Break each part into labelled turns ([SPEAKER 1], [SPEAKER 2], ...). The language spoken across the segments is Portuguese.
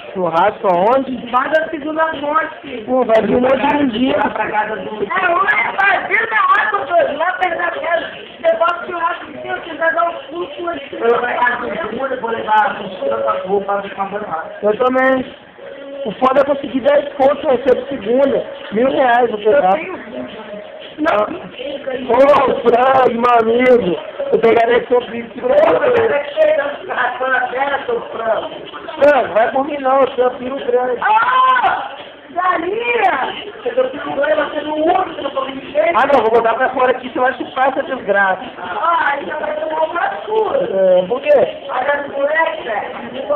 [SPEAKER 1] Churrasco aonde?
[SPEAKER 2] Vai da segunda noite.
[SPEAKER 1] Pô, vai vir um monte de um dia.
[SPEAKER 2] Lá pra casa do... É, vai vir da água, doido. Lá perto da casa. Você bota o churrasco de cima, você vai dar um susto lá de cima. Eu vou levar a costura pra rua pra ficar banhado.
[SPEAKER 1] Eu também. O foda é conseguir 10 pontos na segunda. R$1.000 vou pegar.
[SPEAKER 2] Não,
[SPEAKER 1] Ô, Frank, meu amigo. Eu pegarei seu pico pra Frank, vai por mim não, eu sou filho grande.
[SPEAKER 2] ah! Galinha! Você deu pico grande, você não usa, você não pode mexer.
[SPEAKER 1] Ah não, vou botar pra fora aqui, você vai chupar essa desgraça.
[SPEAKER 2] Ah, ainda vai tomar uma escura.
[SPEAKER 1] É, por quê?
[SPEAKER 2] Vai dar do moleque, velho.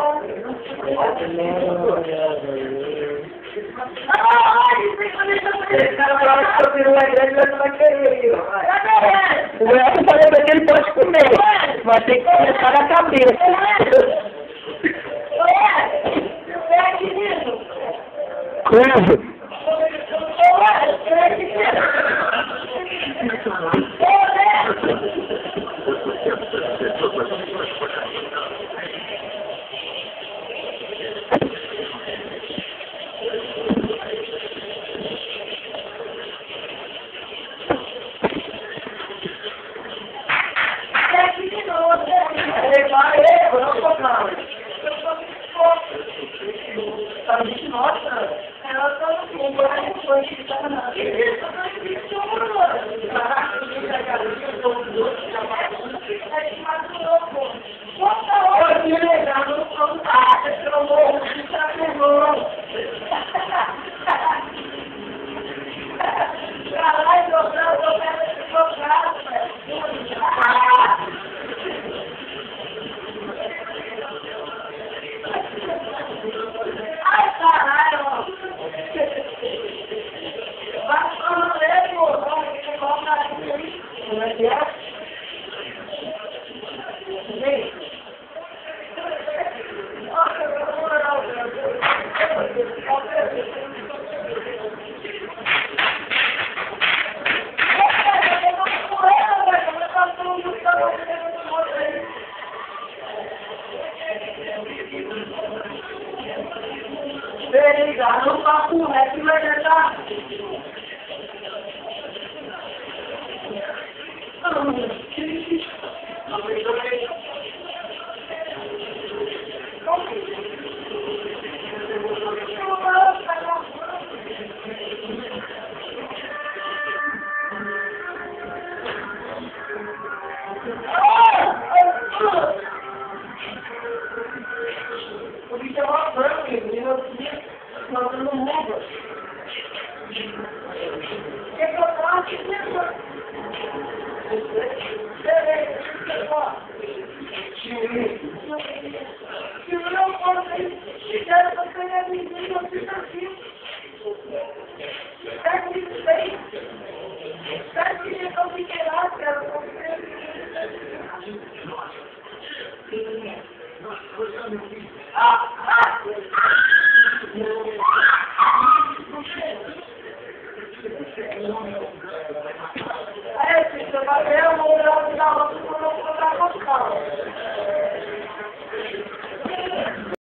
[SPEAKER 2] Esse cara vai lá que o peru é grande, você vai querer.
[SPEAKER 1] O moleque eu falei pra ele pode comer, mas tem que começar na cabeça. Como?
[SPEAKER 2] Peraí, cara, não tá com o resto, vai tentar. O bicho é uma branca, menino, mandando mundo. O que eu faço? Se eu não fosse, quero que você me diga o que eu fiz. Será que isso fez? Será que eu não fiquei lá, quero que você... Ah!